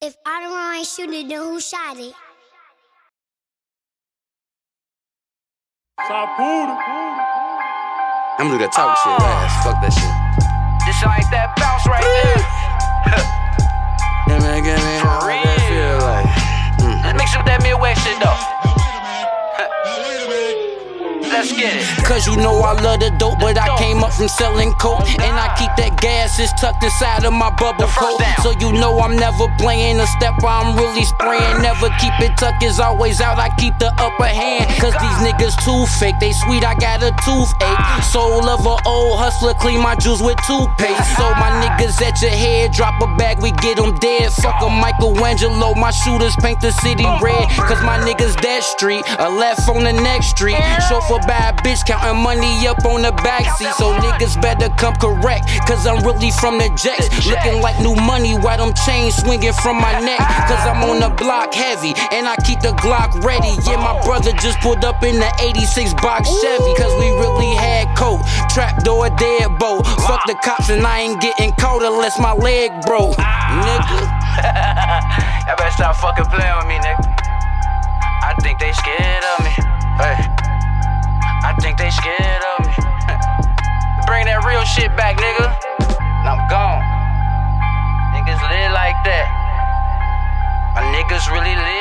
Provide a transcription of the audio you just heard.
If Adderall ain't shoot it, then who shot it? I'm gonna do that talk shit last. Fuck that shit. This ain't that bounce right there. Yeah, man, get me For how that feel like. Let's mix it with that Midwest shit though. Let's get it. Cause you know I love the dope, but I came up from selling coke. And I keep that gas, it's tucked inside of my bubble coat. So you know I'm never playing a step, I'm really spraying. Never keep it tucked, is always out, I keep the upper hand. Cause these niggas too fake, they sweet, I got a toothache. Soul of an old hustler, clean my juice with toothpaste. So my niggas at your head, drop a bag, we get them dead. Fuck a Michelangelo, my shooters paint the city red. Cause my niggas that street, a left on the next street. Chauffeur by a bitch, counting money up on the backseat. So niggas better come correct, cause I'm really from the jacks. Looking like new money while them chains swinging from my neck. Cause I'm on the block heavy, and I keep the Glock ready. Yeah, my brother just pulled up in the 86 box Chevy. Cause we really had coke, trap door, deadbolt. Fuck the cops and I ain't getting caught unless my leg broke, nigga. Y'all better stop fucking playing with me, nigga. I think they scared of me. Hey, I think they scared of me. Bring that real shit back, nigga. And I'm gone. Niggas live like that. My niggas really live